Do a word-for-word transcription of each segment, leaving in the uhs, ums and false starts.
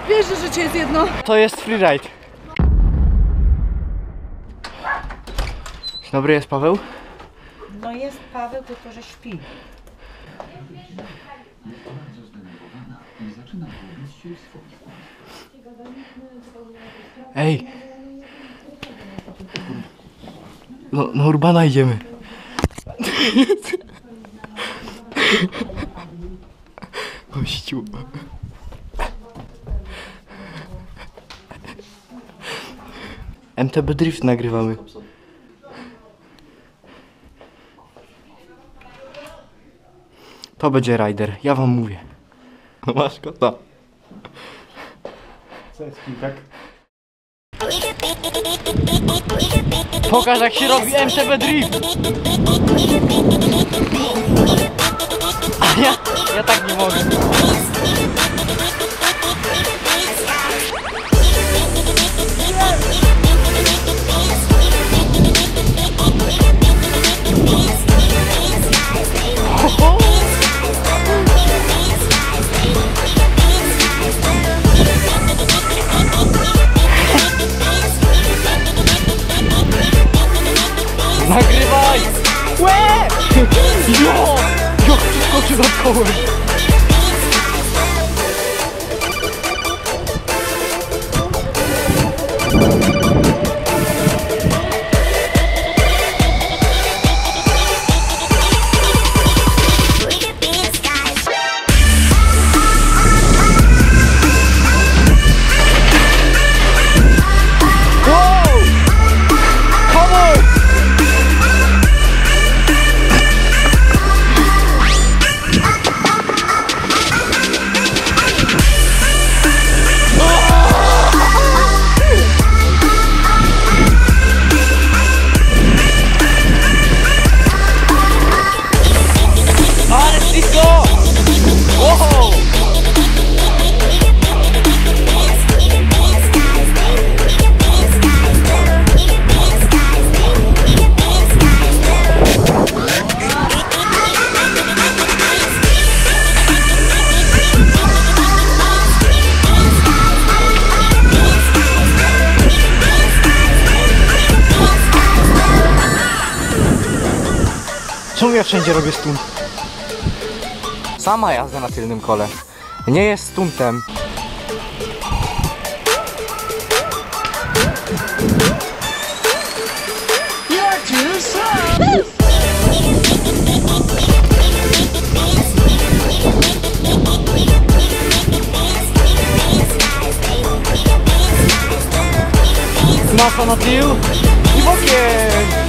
Wiesz, że życie jest jedno. To jest freeride. Dobry jest Paweł? No jest Paweł, tylko że śpi. Ej! No, no Urbana idziemy. Gościu. M T B Drift nagrywamy. To będzie rider, ja wam mówię. No masz kota. Co jest tak? Pokaż jak się robi M T B Drift. A ja, ja tak nie mogę. Nagrywaj! Łe! Jo! Jak przeskoczył nad kołem! Czemu ja wszędzie robię stunt? Sama jazda na tylnym kole nie jest stuntem. Masa na tył i bokiem!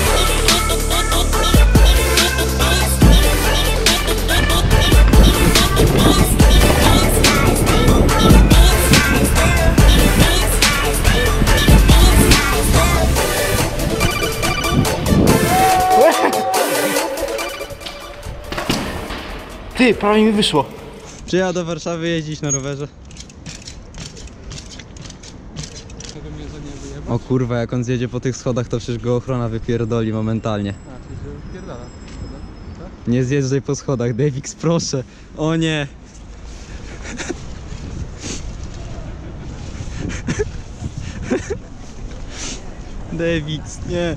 Ty, prawie mi wyszło. Przyjechał do Warszawy jeździć na rowerze. O kurwa, jak on zjedzie po tych schodach, to przecież go ochrona wypierdoli momentalnie. A, czyli się wypierdala. Nie zjeżdżaj po schodach, Davix, proszę. O nie. Davix, nie.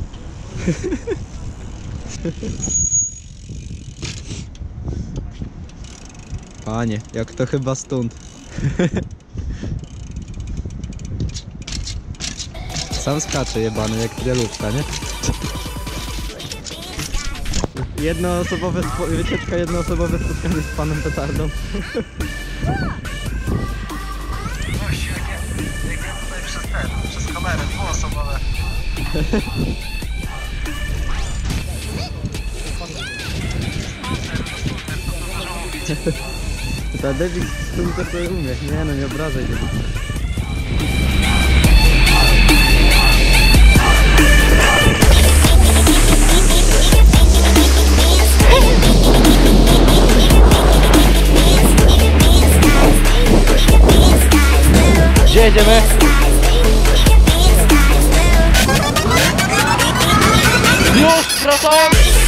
Panie, jak to chyba stunt. Sam skacze jebany jak trialówka, nie? Jednoosobowe wycieczka, jednoosobowe spotkanie z panem petardą. Gość, jak ja, jak ja tutaj przez ten, przez kamerę, dwuosobowe. Ta Davix stunt to sobie umie. Nie no, nie obrażaj się. Gdzie jedziemy? Już wracam!